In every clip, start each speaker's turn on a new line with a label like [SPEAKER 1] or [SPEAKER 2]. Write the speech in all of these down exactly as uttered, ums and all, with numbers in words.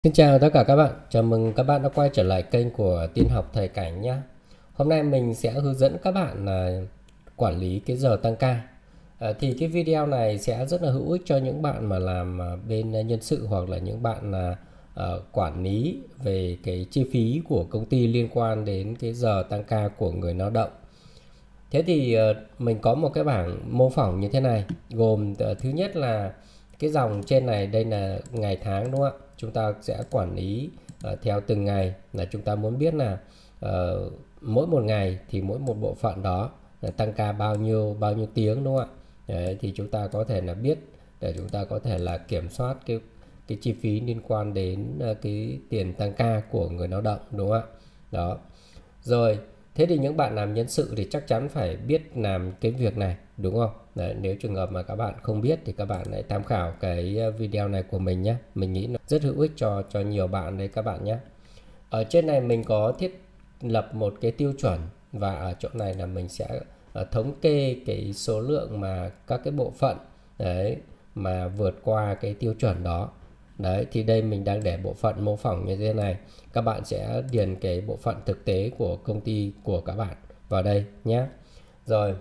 [SPEAKER 1] Xin chào tất cả các bạn, chào mừng các bạn đã quay trở lại kênh của Tin học Thầy Cảnh nhé. Hôm nay mình sẽ hướng dẫn các bạn là quản lý cái giờ tăng ca. À, thì cái video này sẽ rất là hữu ích cho những bạn mà làm bên nhân sự hoặc là những bạn là uh, quản lý về cái chi phí của công ty liên quan đến cái giờ tăng ca của người lao động. Thế thì uh, mình có một cái bảng mô phỏng như thế này, gồm uh, thứ nhất là cái dòng trên này, đây là ngày tháng đúng không ạ? Chúng ta sẽ quản lý uh, theo từng ngày, là chúng ta muốn biết là uh, mỗi một ngày thì mỗi một bộ phận đó là tăng ca bao nhiêu bao nhiêu tiếng đúng không ạ? Đấy, thì chúng ta có thể là biết để chúng ta có thể là kiểm soát cái cái chi phí liên quan đến uh, cái tiền tăng ca của người lao động đúng không ạ? Đó. Rồi, thế thì những bạn làm nhân sự thì chắc chắn phải biết làm cái việc này đúng không? Đấy, nếu trường hợp mà các bạn không biết thì các bạn hãy tham khảo cái video này của mình nhé. Mình nghĩ nó rất hữu ích cho cho nhiều bạn đấy các bạn nhé. Ở trên này mình có thiết lập một cái tiêu chuẩn, và ở chỗ này là mình sẽ uh, thống kê cái số lượng mà các cái bộ phận đấy mà vượt qua cái tiêu chuẩn đó. Đấy, thì đây mình đang để bộ phận mô phỏng như thế này. Các bạn sẽ điền cái bộ phận thực tế của công ty của các bạn vào đây nhé. Rồi,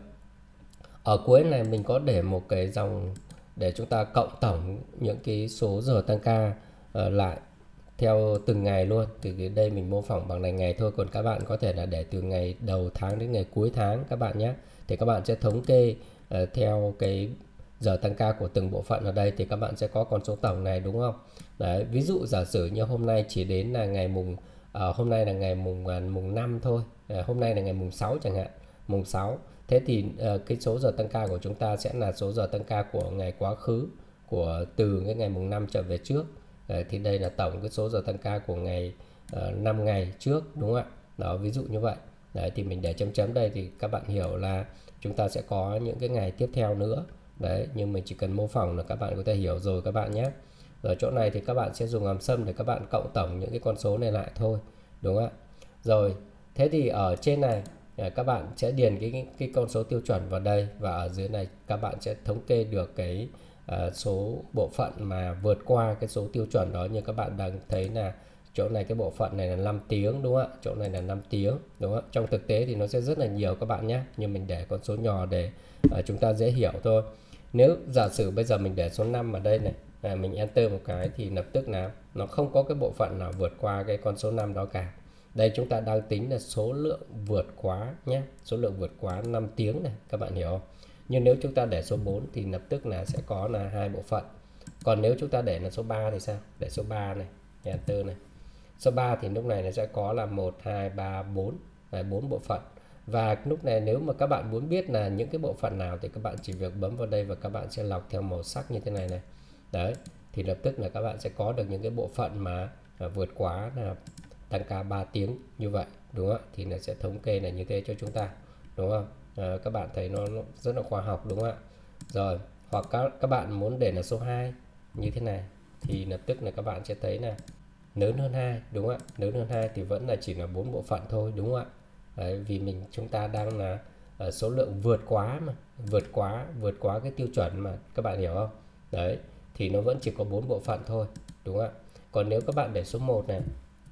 [SPEAKER 1] ở cuối này mình có để một cái dòng để chúng ta cộng tổng những cái số giờ tăng ca uh, lại theo từng ngày luôn. Từ cái đây mình mô phỏng bằng này ngày thôi, còn các bạn có thể là để từ ngày đầu tháng đến ngày cuối tháng các bạn nhé. Thì các bạn sẽ thống kê uh, theo cái giờ tăng ca của từng bộ phận ở đây, thì các bạn sẽ có con số tổng này đúng không? Đấy, ví dụ giả sử như hôm nay chỉ đến là ngày mùng uh, hôm nay là ngày mùng uh, mùng năm thôi, uh, hôm nay là ngày mùng sáu chẳng hạn, mùng sáu. Thế thì uh, cái số giờ tăng ca của chúng ta sẽ là số giờ tăng ca của ngày quá khứ, của từ cái ngày mùng năm trở về trước. Đấy, thì đây là tổng cái số giờ tăng ca của ngày uh, năm ngày trước đúng không ạ? Đó, ví dụ như vậy. Đấy, thì mình để chấm chấm đây thì các bạn hiểu là chúng ta sẽ có những cái ngày tiếp theo nữa. Đấy, nhưng mình chỉ cần mô phỏng là các bạn có thể hiểu rồi các bạn nhé. Rồi chỗ này thì các bạn sẽ dùng hàm sum để các bạn cộng tổng những cái con số này lại thôi, đúng không ạ? Rồi, thế thì ở trên này các bạn sẽ điền cái cái con số tiêu chuẩn vào đây, và ở dưới này các bạn sẽ thống kê được cái uh, số bộ phận mà vượt qua cái số tiêu chuẩn đó. Như các bạn đang thấy là chỗ này cái bộ phận này là năm tiếng đúng không ạ? Chỗ này là năm tiếng đúng không ạ? Trong thực tế thì nó sẽ rất là nhiều các bạn nhé, nhưng mình để con số nhỏ để uh, chúng ta dễ hiểu thôi. Nếu giả sử bây giờ mình để số năm ở đây này, à, mình enter một cái thì lập tức là nó không có cái bộ phận nào vượt qua cái con số năm đó cả. Đây chúng ta đang tính là số lượng vượt quá nhé, số lượng vượt quá năm tiếng này, các bạn hiểu không? Nhưng nếu chúng ta để số bốn thì lập tức là sẽ có là hai bộ phận. Còn nếu chúng ta để là số ba thì sao? Để số ba này, enter này. Số ba thì lúc này nó sẽ có là một, hai, ba, bốn, bốn bộ phận. Và lúc này nếu mà các bạn muốn biết là những cái bộ phận nào thì các bạn chỉ việc bấm vào đây và các bạn sẽ lọc theo màu sắc như thế này này. Đấy, thì lập tức là các bạn sẽ có được những cái bộ phận mà vượt quá là tăng ca ba tiếng như vậy đúng không ạ? Thì nó sẽ thống kê là như thế cho chúng ta đúng không? À, các bạn thấy nó, nó rất là khoa học đúng không ạ? Rồi, hoặc các, các bạn muốn để là số hai như thế này thì lập tức là các bạn sẽ thấy là lớn hơn hai đúng không ạ? Lớn hơn hai thì vẫn là chỉ là bốn bộ phận thôi đúng không ạ? Đấy, vì mình chúng ta đang là uh, số lượng vượt quá mà vượt quá vượt quá cái tiêu chuẩn mà các bạn hiểu không? Đấy, thì nó vẫn chỉ có bốn bộ phận thôi đúng không ạ? Còn nếu các bạn để số một này,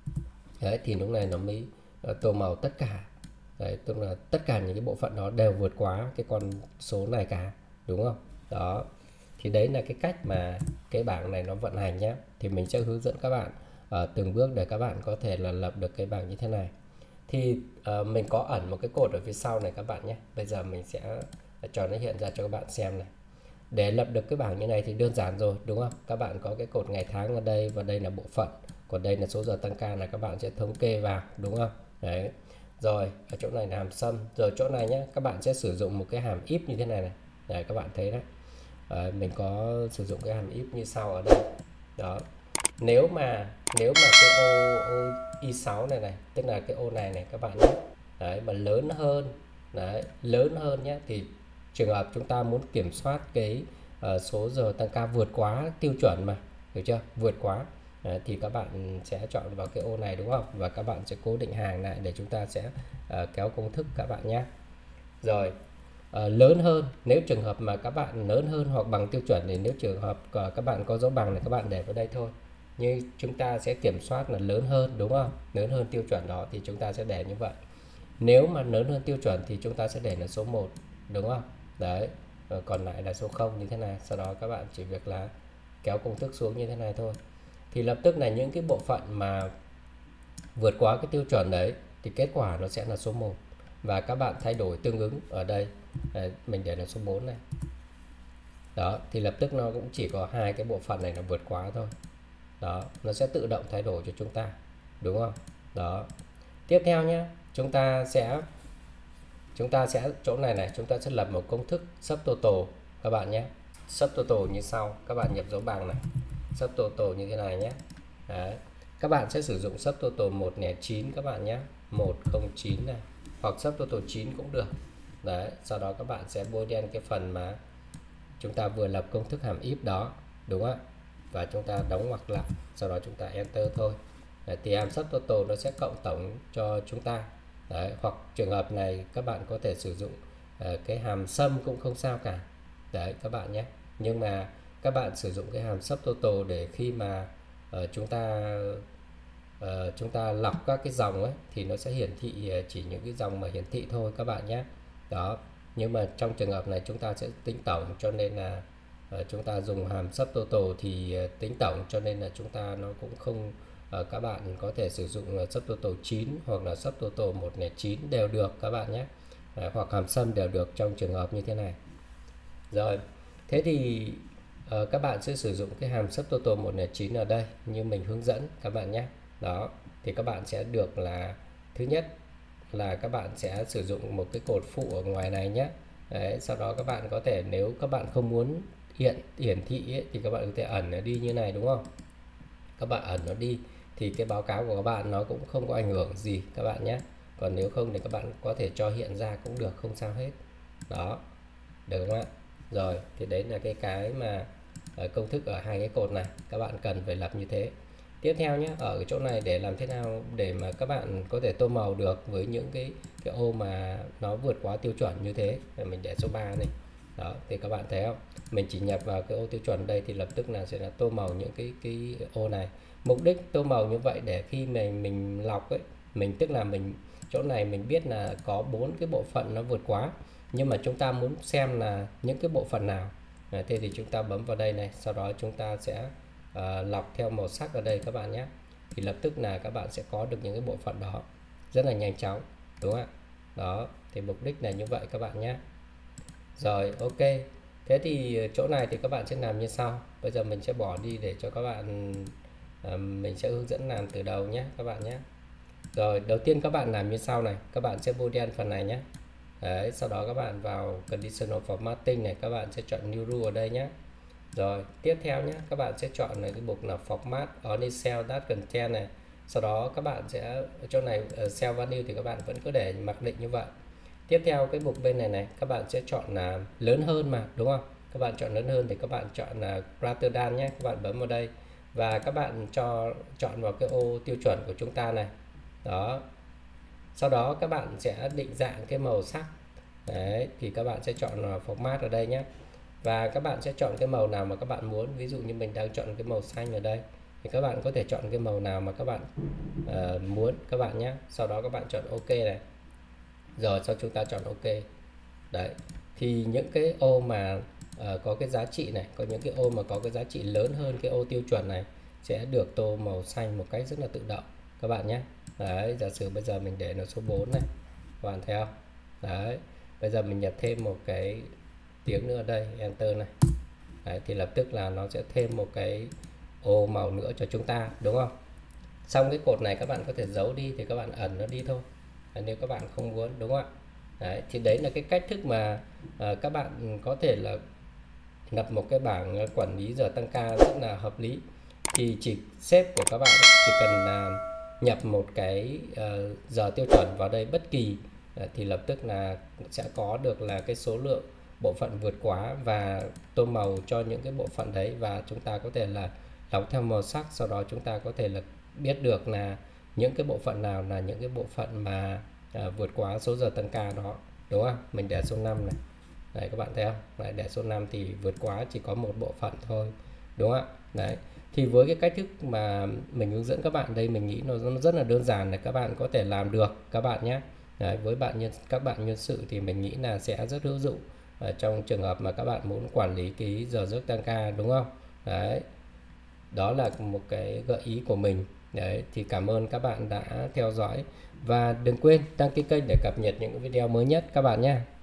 [SPEAKER 1] đấy, thì lúc này nó mới uh, tô màu tất cả. Đấy, tức là tất cả những cái bộ phận đó đều vượt quá cái con số này cả đúng không? Đó, thì đấy là cái cách mà cái bảng này nó vận hành nhé. Thì mình sẽ hướng dẫn các bạn uh, từng bước để các bạn có thể là lập được cái bảng như thế này. Thì uh, mình có ẩn một cái cột ở phía sau này các bạn nhé. Bây giờ mình sẽ cho nó hiện ra cho các bạn xem này. Để lập được cái bảng như này thì đơn giản rồi đúng không? Các bạn có cái cột ngày tháng ở đây, và đây là bộ phận, còn đây là số giờ tăng ca, là các bạn sẽ thống kê vào đúng không? Đấy. Rồi, ở chỗ này là hàm sum. Rồi chỗ này nhé, các bạn sẽ sử dụng một cái hàm if như thế này này. Đấy, các bạn thấy đấy. À, mình có sử dụng cái hàm if như sau ở đây. Đó. Nếu mà nếu mà cái ô, ô i sáu này này, tức là cái ô này này các bạn nhé. Đấy, mà lớn hơn, đấy, lớn hơn nhé, thì trường hợp chúng ta muốn kiểm soát cái uh, số giờ tăng ca vượt quá tiêu chuẩn mà, hiểu chưa? Vượt quá. Đấy, thì các bạn sẽ chọn vào cái ô này đúng không? Và các bạn sẽ cố định hàng lại để chúng ta sẽ uh, kéo công thức các bạn nhé. Rồi, uh, lớn hơn, nếu trường hợp mà các bạn lớn hơn hoặc bằng tiêu chuẩn thì nếu trường hợp uh, các bạn có dấu bằng thì các bạn để vào đây thôi. như chúng ta sẽ kiểm soát là lớn hơn, đúng không? Lớn hơn tiêu chuẩn đó thì chúng ta sẽ để như vậy. Nếu mà lớn hơn tiêu chuẩn thì chúng ta sẽ để là số một, đúng không? Đấy, và còn lại là số không như thế này. Sau đó các bạn chỉ việc là kéo công thức xuống như thế này thôi. Thì lập tức là những cái bộ phận mà vượt quá cái tiêu chuẩn đấy thì kết quả nó sẽ là số một. Và các bạn thay đổi tương ứng ở đây. Đấy, mình để là số bốn này. Đó, thì lập tức nó cũng chỉ có hai cái bộ phận này là vượt quá thôi. Đó, nó sẽ tự động thay đổi cho chúng ta, đúng không? Đó. Tiếp theo nhé, chúng ta sẽ chúng ta sẽ chỗ này này, chúng ta sẽ lập một công thức subtotal các bạn nhé. Subtotal như sau, các bạn nhập dấu bằng này. Subtotal như thế này nhé. Đấy. Các bạn sẽ sử dụng subtotal một không chín các bạn nhé. một không chín này, hoặc subtotal chín cũng được. Đấy, sau đó các bạn sẽ bôi đen cái phần mà chúng ta vừa lập công thức hàm if đó, đúng không ạ? Và chúng ta đóng ngoặc lại, sau đó chúng ta enter thôi. Đấy, thì hàm subtotal nó sẽ cộng tổng cho chúng ta. Đấy, hoặc trường hợp này các bạn có thể sử dụng uh, cái hàm sum cũng không sao cả. Đấy các bạn nhé. Nhưng mà các bạn sử dụng cái hàm subtotal để khi mà uh, chúng ta uh, chúng ta lọc các cái dòng ấy thì nó sẽ hiển thị uh, chỉ những cái dòng mà hiển thị thôi các bạn nhé. Đó. Nhưng mà trong trường hợp này chúng ta sẽ tính tổng, cho nên là uh, chúng ta dùng hàm subtotal thì uh, tính tổng, cho nên là chúng ta nó cũng không uh, các bạn có thể sử dụng uh, subtotal chín hoặc là subtotal một không chín đều được các bạn nhé. Uh, hoặc hàm sum đều được trong trường hợp như thế này. Rồi, thế thì uh, các bạn sẽ sử dụng cái hàm subtotal một không chín ở đây như mình hướng dẫn các bạn nhé. Đó, thì các bạn sẽ được là thứ nhất là các bạn sẽ sử dụng một cái cột phụ ở ngoài này nhé. Đấy, sau đó các bạn có thể, nếu các bạn không muốn hiện hiển thị ấy, thì các bạn có thể ẩn nó đi như này, đúng không? Các bạn ẩn nó đi thì cái báo cáo của các bạn nó cũng không có ảnh hưởng gì các bạn nhé. Còn nếu không thì các bạn có thể cho hiện ra cũng được, không sao hết. Đó, được không ạ? Rồi, thì đấy là cái cái mà ở công thức ở hai cái cột này các bạn cần phải lập như thế. Tiếp theo nhé, ở cái chỗ này để làm thế nào để mà các bạn có thể tô màu được với những cái cái ô mà nó vượt quá tiêu chuẩn như thế. Mình để số ba này. Đó, thì các bạn thấy không? Mình chỉ nhập vào cái ô tiêu chuẩn đây thì lập tức là sẽ là tô màu những cái cái ô này. Mục đích tô màu như vậy để khi mình mình lọc ấy, mình tức là mình chỗ này mình biết là có bốn cái bộ phận nó vượt quá, nhưng mà chúng ta muốn xem là những cái bộ phận nào. À, thế thì chúng ta bấm vào đây này, sau đó chúng ta sẽ uh, lọc theo màu sắc ở đây các bạn nhé. Thì lập tức là các bạn sẽ có được những cái bộ phận đó rất là nhanh chóng, đúng không ạ? Đó, thì mục đích là như vậy các bạn nhé. Rồi, ok. Thế thì chỗ này thì các bạn sẽ làm như sau. Bây giờ mình sẽ bỏ đi để cho các bạn uh, mình sẽ hướng dẫn làm từ đầu nhé các bạn nhé. Rồi, đầu tiên các bạn làm như sau này, các bạn sẽ bôi đen phần này nhé. Đấy, sau đó các bạn vào conditional formatting này, các bạn sẽ chọn new rule ở đây nhé. Rồi, tiếp theo nhé, các bạn sẽ chọn này cái mục là format only cell that content này. Sau đó các bạn sẽ ở chỗ này uh, cell value thì các bạn vẫn cứ để mặc định như vậy. Tiếp theo cái mục bên này này, các bạn sẽ chọn là lớn hơn mà, đúng không? Các bạn chọn lớn hơn thì các bạn chọn là greater than nhé, các bạn bấm vào đây và các bạn cho chọn vào cái ô tiêu chuẩn của chúng ta này. Đó. Sau đó các bạn sẽ định dạng cái màu sắc. Đấy, thì các bạn sẽ chọn vào format ở đây nhé. Và các bạn sẽ chọn cái màu nào mà các bạn muốn. Ví dụ như mình đang chọn cái màu xanh ở đây, thì các bạn có thể chọn cái màu nào mà các bạn uh, muốn các bạn nhé. Sau đó các bạn chọn ok này. Rồi sau chúng ta chọn ok. Đấy, thì những cái ô mà uh, có cái giá trị này, có những cái ô mà có cái giá trị lớn hơn cái ô tiêu chuẩn này sẽ được tô màu xanh một cách rất là tự động các bạn nhé. Đấy, giả sử bây giờ mình để nó số bốn này, các bạn thấy không? Đấy, bây giờ mình nhập thêm một cái tiếng nữa ở đây, enter này. Đấy, thì lập tức là nó sẽ thêm một cái ô màu nữa cho chúng ta, đúng không? Xong cái cột này các bạn có thể giấu đi thì các bạn ẩn nó đi thôi, nếu các bạn không muốn, đúng không ạ? Đấy, thì đấy là cái cách thức mà uh, các bạn có thể là lập một cái bảng quản lý giờ tăng ca rất là hợp lý. Thì chỉ sếp của các bạn chỉ cần là nhập một cái uh, giờ tiêu chuẩn vào đây bất kỳ uh, thì lập tức là sẽ có được là cái số lượng bộ phận vượt quá và tô màu cho những cái bộ phận đấy, và chúng ta có thể là lọc theo màu sắc. Sau đó chúng ta có thể là biết được là những cái bộ phận nào là những cái bộ phận mà uh, vượt quá số giờ tăng ca đó, đúng không? Mình để số năm này. Đấy, các bạn thấy không? Đấy, để số năm thì vượt quá chỉ có một bộ phận thôi, đúng không ạ? Đấy, Thì với cái cách thức mà mình hướng dẫn các bạn đây, mình nghĩ nó rất là đơn giản để các bạn có thể làm được các bạn nhé. Đấy, với bạn nhân các bạn nhân sự thì mình nghĩ là sẽ rất hữu dụng ở trong trường hợp mà các bạn muốn quản lý cái giờ giấc tăng ca, đúng không? Đấy, đó là một cái gợi ý của mình. Đấy, thì cảm ơn các bạn đã theo dõi và đừng quên đăng ký kênh để cập nhật những video mới nhất các bạn nhé.